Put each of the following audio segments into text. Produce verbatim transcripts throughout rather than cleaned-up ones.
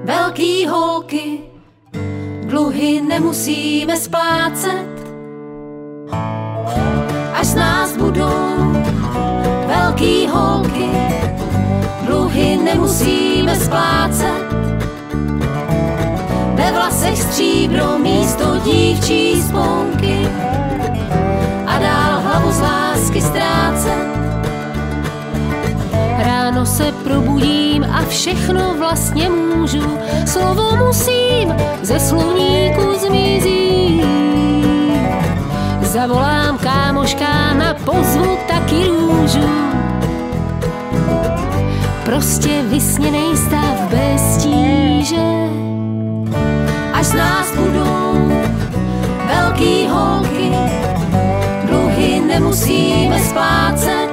velký holky, dluhy nemusíme splácet, až z nás budou velký holky, dluhy nemusíme splácet. Ve vlasech stříbro místo dívčí sponky a dál hlavu z lásky ztrácet. Ráno se probudím a všechno vlastně můžu, slovo musím ze slovníku zmizí. Zavolám kámoškám a pozvu taky růžu. Prostě vysněnej stav bez tíže, až z nás budou velký holky, dluhy nemusíme splácet.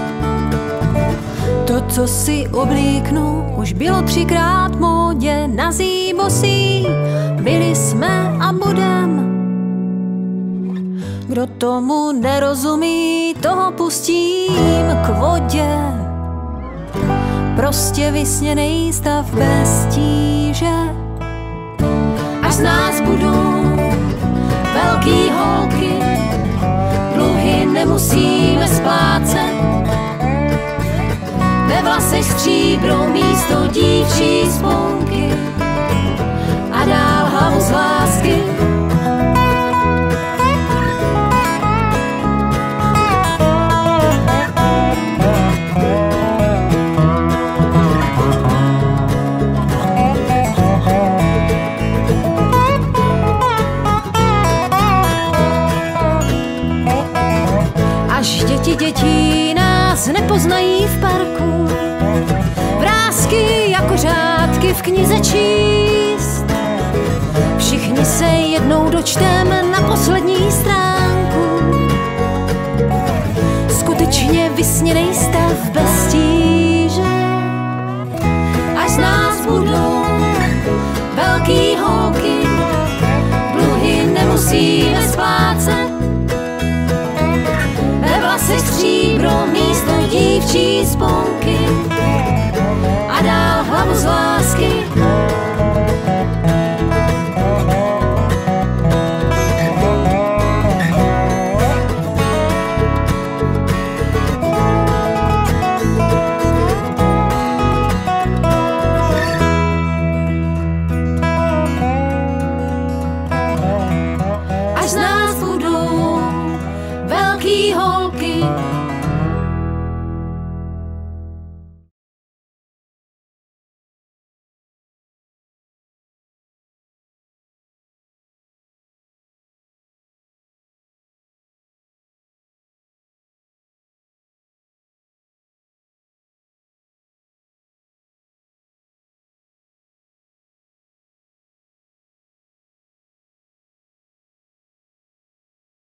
To, co si oblíknu, už bylo třikrát módě na zíbosí. Byli jsme a budem. Kdo tomu nerozumí, toho pustím k vodě. Prostě vysněnej stav bez tíže, až z nás budou velký holky, dluhy nemusíme splácet. Ve vlasech stříbro místo dívčí sponky a dál hlavu z lásky. Až děti dětí nás nepoznají v parku, vrásky jako řádky v knize číst. Všichni se jednou dočteme na poslední stránku. Skutečně vysněnej stav bez tíže, až z nás budou velký holky, dluhy nemusíme splácet. Ve vlasech stříbro místo dívčí sponky a dál hlavu z lásky. Až z nás budou velký holky,